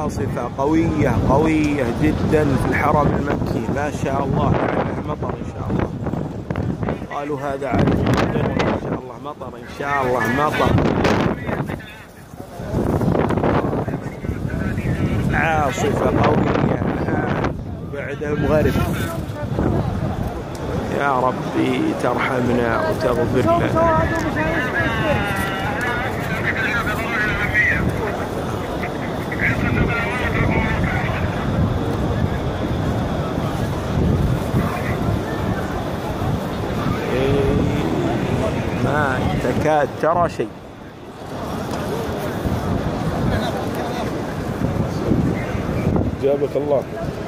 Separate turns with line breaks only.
عاصفة قوية قوية جدا في الحرم المكي، ما شاء الله، لعله مطر إن شاء الله. قالوا هذا عارف جدا، إن شاء الله مطر، إن شاء الله مطر. عاصفة قوية بعدهم غرب. يا ربي ترحمنا وتغفر لنا. ما تكاد ترى شيء. جابك الله.